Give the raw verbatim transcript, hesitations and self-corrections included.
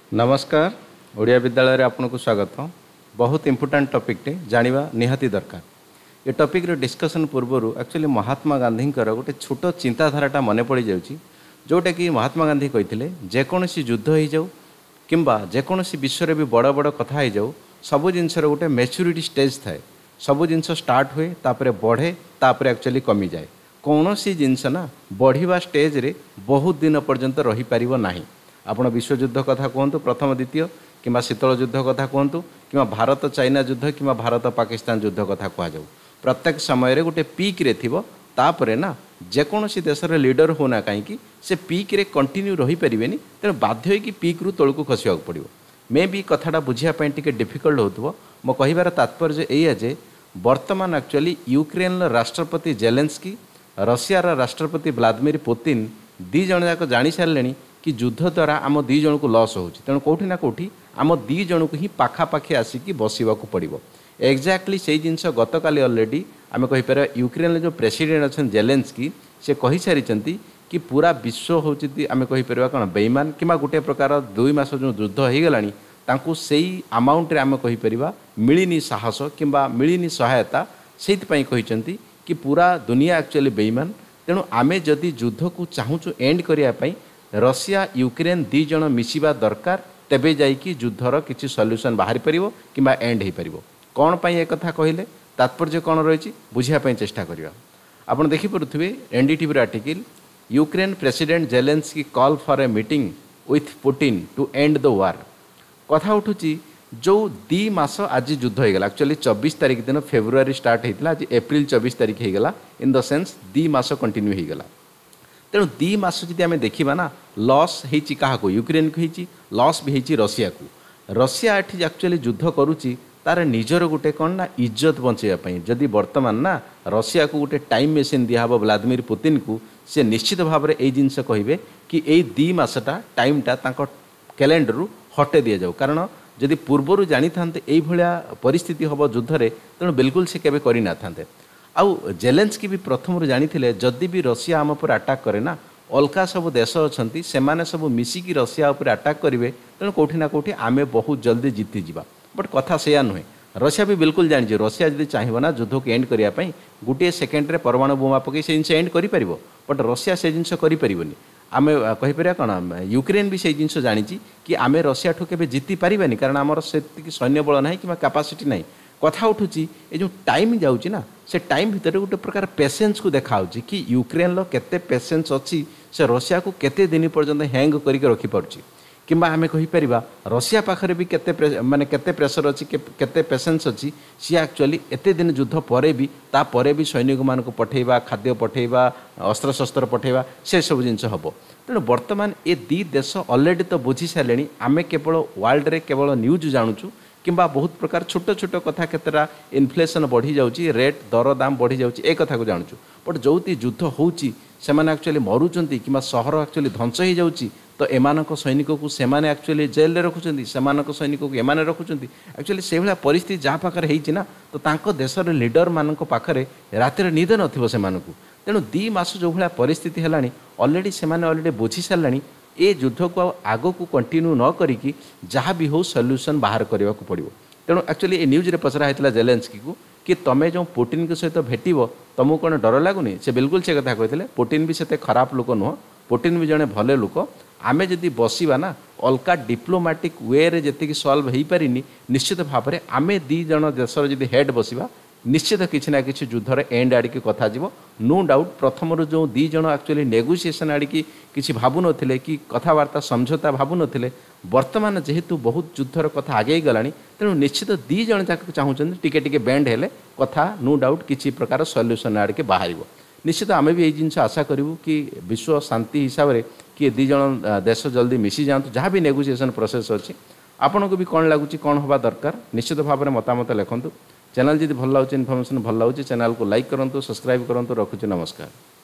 नमस्कार। ओडिया विद्यालय आपको स्वागत। बहुत इंपोर्टेंट टॉपिक टे जानिबा निहाती दरकार। ये टॉपिक रे डिस्कशन पूर्व एक्चुअली महात्मा गांधी गोटे छोट चिंताधाराटा मन पड़ जाऊँगी, जोटा कि महात्मा गांधी कहते जेकोसी युद्ध हो जाऊ किंबा जेकोसी विश्व भी बड़ बड़ कथा हो जाऊ, सबू जिनसर गोटे मैच्योरिटी स्टेज थाए। सबू जिनस स्टार्ट हुए तापर बढ़े तापर एक्चुअली कमी जाए। कौन सी जिनस ना बढ़िया स्टेज रे बहुत दिन पर्यंत रही पारिबो नाही। आपण विश्वयुद्ध कथा कहतु, प्रथम द्वितीय कि शीतल युद्ध कथा कहतु कि भारत चाइना युद्ध कि भारत पाकिस्तान युद्ध कथा कहुँ, प्रत्येक समय गोटे पीक रे थिबो। तापरे ना जेकोसी देशर लीडर होना कहीं से पीक रे कंटिन्यू रही पारिबेनी, तेणु बाध्य कि पीक रु तलू खसवाक पड़ो। मे भी कथाटा बुझापी टे डिफिकल्ट हो। मो कहिबार तात्पर्य एया जे वर्तमान एक्चुअली यूक्रेन राष्ट्रपति जेलेंस्की, रशियार राष्ट्रपति व्लादिमीर पुतिन दी जन जाक जानी सारे कि युद्ध द्वारा आम दी जन को लॉस हो, तेणु कौटी ना कौटी आम दी जन को ही पाखापाखि आसिकी बसवाक पड़ो। एक्जाक्टली से जिनस गत काली अलरेडी आम कहीपर यूक्रेन जो प्रेसिडेंट अच्छा जेलेंस्की से कही सारी कि पूरा विश्व हूँ आम कहीपर कौन बेईमान कि गोटे प्रकार दुई मास जो युद्ध हो गलानी तांकू सेई अमाउंट रे आम कहीपर मिलनी साहस कि मिलनी सहायता, से कहते कि पूरा दुनिया एक्चुअली बेईमान। तेणु आमे जदि युद्ध को चाहूँ एंड करने रशिया यूक्रेन दी जन मिसिबा दरकार, तेबे जाइकी युद्धर किसी सॉल्यूशन बाहरी परिवो किंबा एंड हो पारिबो। कौन पाई एक कथा कहले तात्पर्य कौन रही बुझापी चेष्टा करिया। आपण देखि परुथिबे NDTV article Ukraine president Zelensky call for a meeting with Putin to end the war. कथा उठुची जो दी मास आज युद्ध हो गला, एक्चुअली चौबीस तारीख दिन फेब्रुआरी स्टार्ट होता, आज एप्रिल चौबीस तारीख हो गला। In the sense the mass continue हो गला। तेणु दी मास जदि आम देखा ना लॉस होती क्या यूक्रेन को होती, लॉस भी होती रशिया को। रशिया एठी एक्चुअली युद्ध करुच्ची तार निजर गोटे कौन ना इज्जत बचाई। जदि वर्तमान ना रशिया को गोटे टाइम मेसीन दिहब व्लादिमीर पुतिन को, से निश्चित भाव में यही जिनस कहे कि यही दी मसटा टाइमटा कैलेंडर हटे दि जाऊ। कारण जदि पूर्वर जानी था भाया परिस्थिति हम युद्धरे, तेणु बिल्कुल से केबे करि ना थांते। आउ जेलेंस्की भी प्रथम जानी जदि भी रशिया आम पर अटैक करे ना अलगा सब देश अच्छा से सब मिसिकी रशिया उपर अटैक करेंगे, तेणु कौटी ना कौटी आम बहुत जल्दी जीति जावा। बट कथा से नुहे, रशिया भी बिल्कुल जानी रशिया जब चाहिए ना युद्ध को एंड करने गोटे सेकेंड्रे परमाणु बोमा पकई से जिन एंड कर, बट रशिया से जिन कर आम कहीपर कौन यूक्रेन भी से जिन जानी कि आम रशिया ठू के जीति पारानी, कारण आमर से सैन्य बल ना कि कैपेसिटी ना। कथा उठुची ये जो टाइम जाऊँगी ना से टाइम भितर गोटे प्रकार पेसेंस को देखा कि यूक्रेन केते पेसेंस अच्छी, से रशिया को केते दिन पर्यंत हैंग करके रखिपारुची, कि आम कहीपर रशिया पाखे भी केते माने केते प्रेसर अच्छी केते पेसेंस अच्छी। सी एक्चुअली एते दिन युद्ध पर भी तापर भी सैनिक मान पठेबा, खाद्य पठेबा, अस्त्र शस्त्र पठेबा, से सब जिन हम। तेणु बर्तमान ये दी देश अलरेडी तो बुझी सारे, आम केवल वर्ल्ड रे केवल न्यूज जानूँ किंबा बहुत प्रकार छोट छोट कथा केतरा इनफ्लेशन बढ़ी जाऊँगी, रेट दर दाम बढ़ी जाऊँगी, ए कथा को जानूँ। बट जो युद्ध होची से एक्चुअली मरुचंती कि सहर एक्चुअली ध्वंस हो जाऊँगी, तो एमानक सैनिक को सेमाने एक्चुअली जेल रे रखुचंती, सेमानक सैनिक को एमाने रखुचंती। एक्चुअली से भाया परिस्थिति जहाँ पाखरे हेइची ना, तो तांको देशर लीडर मानक पाखरे रातिर निद नथिबो सेमानकु। तेणु दी मास जो भाया परिस्थिति हेलानी अलरेडी सेमाने अलरेडी बुझी सारानी ए युद्ध को आग को कंटिन्यू न करिकी जहाँ भी हो सॉल्यूशन बाहर करने को पड़ो। तेणु एक्चुअली ये न्यूज रे पचरा होता जेलेंस्की को कि तुम जो पुटिन के सहित भेटब तुमको कौन डर लगुनि, से बिल्कुल से कथा कहते पुटिन भी से खराब लोक नुह, पुटिन भी जड़े भले लोक। आमे जदि बसिबा ना अलका डिप्लोमेटिक वे रे जति सॉल्व हो पारिनी, निश्चित भाव में आमे दी जन देशर जदि हेड बसिबा निश्चित किसी ना कि युद्धर एंड आड़की कथा जीव। नो डाउट प्रथम जो दी जन एक्चुअली नेगोशिएशन आड़की किसी भावु नथिले कि कथबार्ता समझौता भावु नथिले, वर्तमान जेहेतु बहुत युद्धर कथा आगे गला, तेणु निश्चित दी जन जाक चाहूँ टिके टिके बैंड हेले कथा नो डाउट किसी प्रकार सॉल्यूशन आड़के बाहर। निश्चित आम भी यही जिन आशा करूँ कि विश्व शांति हिसाब से कि दी जन देश जल्दी मिसी जातु, जहाँ भी नेगोशिएशन प्रोसेस अच्छी। आपन को भी कौन लगुच कौन हवा दरकार निश्चित भाव में मतामत लिखुँ। चैनल जब भल लगे इनफर्मेशन भल लगे चैनल को लाइक करूँ, सब्सक्राइब करूँ। रखुच्छी, नमस्कार।